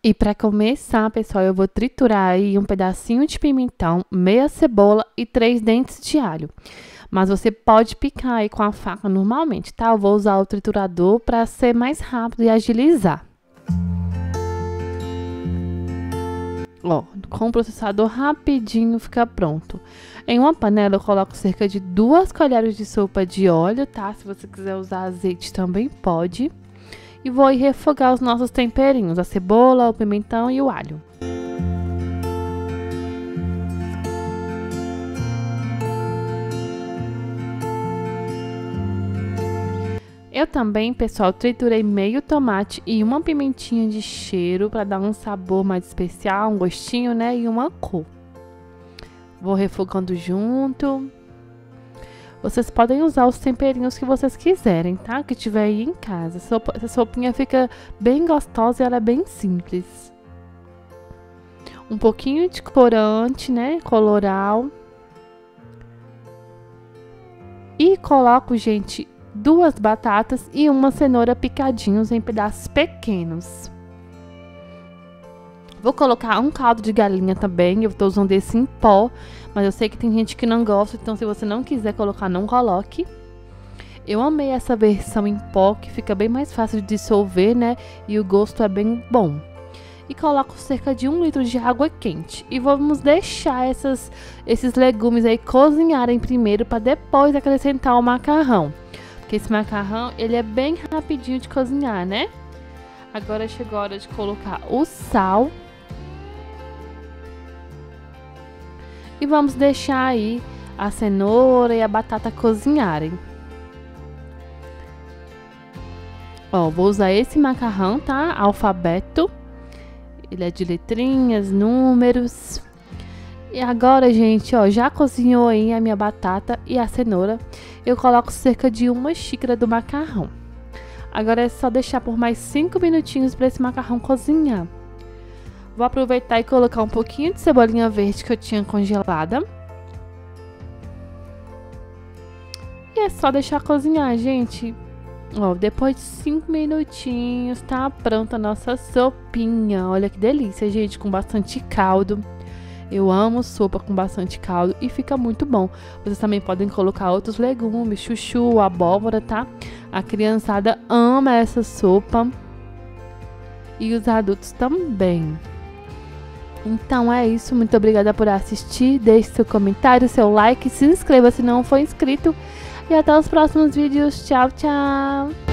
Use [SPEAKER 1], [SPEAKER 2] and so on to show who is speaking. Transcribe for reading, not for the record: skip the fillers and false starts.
[SPEAKER 1] E para começar, pessoal, eu vou triturar aí um pedacinho de pimentão, meia cebola e 3 dentes de alho. Mas você pode picar aí com a faca normalmente, tá? Eu vou usar o triturador para ser mais rápido e agilizar. Ó, com o processador rapidinho fica pronto. Em uma panela eu coloco cerca de 2 colheres de sopa de óleo, tá? Se você quiser usar azeite também pode. E vou aí refogar os nossos temperinhos, a cebola, o pimentão e o alho. Eu também, pessoal, triturei meio tomate e uma pimentinha de cheiro para dar um sabor mais especial, um gostinho, né? E uma cor. Vou refogando junto. Vocês podem usar os temperinhos que vocês quiserem, tá? Que tiver aí em casa. Essa sopinha fica bem gostosa e ela é bem simples. Um pouquinho de corante, né? Coloral. E coloco, gente, 2 batatas e uma cenoura picadinhos em pedaços pequenos. Vou colocar um caldo de galinha também, eu tô usando esse em pó, mas eu sei que tem gente que não gosta, então se você não quiser colocar, não coloque. Eu amei essa versão em pó, que fica bem mais fácil de dissolver, né? E o gosto é bem bom. E coloco cerca de 1 litro de água quente. E vamos deixar esses legumes aí cozinharem primeiro, para depois acrescentar o macarrão. Porque esse macarrão, ele é bem rapidinho de cozinhar, né? Agora chegou a hora de colocar o sal. E vamos deixar aí a cenoura e a batata cozinharem. Ó, vou usar esse macarrão, tá? Alfabeto. Ele é de letrinhas, números. E agora, gente, ó, já cozinhou aí a minha batata e a cenoura. Eu coloco cerca de 1 xícara do macarrão. Agora é só deixar por mais 5 minutinhos para esse macarrão cozinhar. Vou aproveitar e colocar um pouquinho de cebolinha verde que eu tinha congelada. E é só deixar cozinhar, gente. Ó, depois de 5 minutinhos, tá pronta a nossa sopinha. Olha que delícia, gente, com bastante caldo. Eu amo sopa com bastante caldo e fica muito bom. Vocês também podem colocar outros legumes, chuchu, abóbora, tá? A criançada ama essa sopa. E os adultos também. Então é isso, muito obrigada por assistir, deixe seu comentário, seu like, se inscreva se não for inscrito e até os próximos vídeos, tchau, tchau!